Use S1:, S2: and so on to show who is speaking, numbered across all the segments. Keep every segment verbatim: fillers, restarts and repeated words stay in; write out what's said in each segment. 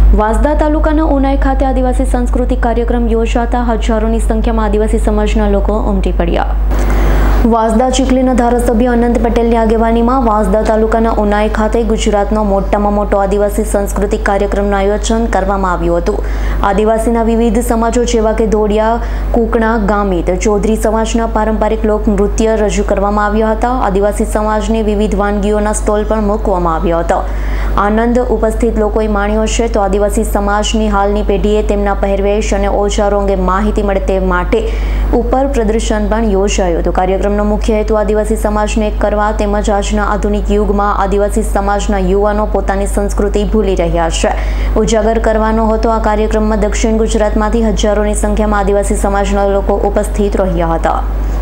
S1: વાંસદા તાલુકાના ઉનાઈ ખાતે આદિવાસી સાંસ્કૃતિક કાર્યક્રમ યોજાતા હજારોની સંખ્યામાં આદિવાસી સમાજના લોકો ઉમટી પડ્યા। વાંસદા ચીખલીના ધારાસભ્ય અનંત પટેલની આગેવાનીમાં વાંસદા તાલુકાના ઉનાઈ ખાતે ગુજરાતનો મોટામાં મોટો આદિવાસી સાંસ્કૃતિક કાર્યક્રમનું આયોજન કરવામાં આવ્યું હતું। આદિવાસીના વિવિધ સમાજો જેવા કે ધોડિયા, કુકણા, ગામિત, ચૌધરી સમાજના પારંપરિક લોક નૃત્ય રજૂ કરવામાં આવ્યા હતા। આદિવાસી સમાજની વિવિધ વાનગીઓના સ્ટોલ પણ મૂકવામાં આવ્યા હતા। આનંદ ઉપસ્થિત લોકોએ માણ્યો છે તો આદિવાસી સમાજની હાલની પેઢીએ તેમના પહેરવેશ અને ઓજારો અંગે માહિતી મળે તે માટે ઉપર પ્રદર્શન પણ યોજાયું હતું। કાર્યક્રમનો મુખ્ય હેતુ આદિવાસી સમાજને એક કરવા તેમજ આજના આધુનિક યુગમાં આદિવાસી સમાજના યુવાનો પોતાની સંસ્કૃતિ ભૂલી રહ્યા છે ઉજાગર કરવાનો હતો। આ કાર્યક્રમમાં દક્ષિણ ગુજરાતમાંથી હજારોની સંખ્યામાં આદિવાસી સમાજના લોકો ઉપસ્થિત રહ્યા હતા।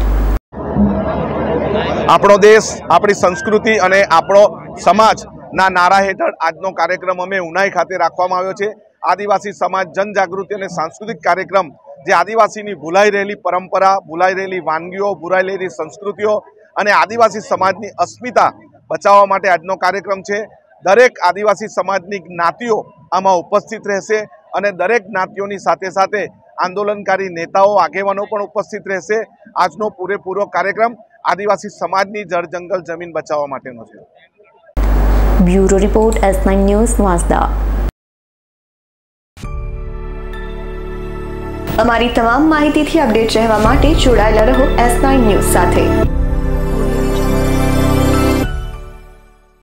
S2: આપણો દેશ, આપણી સંસ્કૃતિ અને આપણો સમાજ ના નારા હેઠળ આજનો કાર્યક્રમ અમે ઉનાઈ ખાતે રાખવામાં આવ્યો છે। આદિવાસી સમાજ જનજાગૃતિ અને સાંસ્કૃતિક કાર્યક્રમ જે આદિવાસીની ભૂલાઈ રહેલી પરંપરા, ભૂલાઈ રહેલી વાનગીઓ, ભૂલાઈ રહેલી સંસ્કૃતિઓ અને આદિવાસી સમાજની અસ્મિતા બચાવવા માટે આજનો કાર્યક્રમ છે। દરેક આદિવાસી સમાજની જ્ઞાતિઓ આમાં ઉપસ્થિત રહેશે અને દરેક જ્ઞાતિઓની સાથે સાથે આંદોલનકારી નેતાઓ, આગેવાનો પણ ઉપસ્થિત રહેશે। આજનો પૂરેપૂરો કાર્યક્રમ આદિવાસી સમાજની જળ જંગલ જમીન બચાવવા માટેનો છે।
S1: Bureau report S nine News Vansda.
S3: અમારી તમામ માહિતીથી અપડેટ રહેવા માટે જોડાયેલા રહો એસ નાઇન ન્યૂઝ સાથે।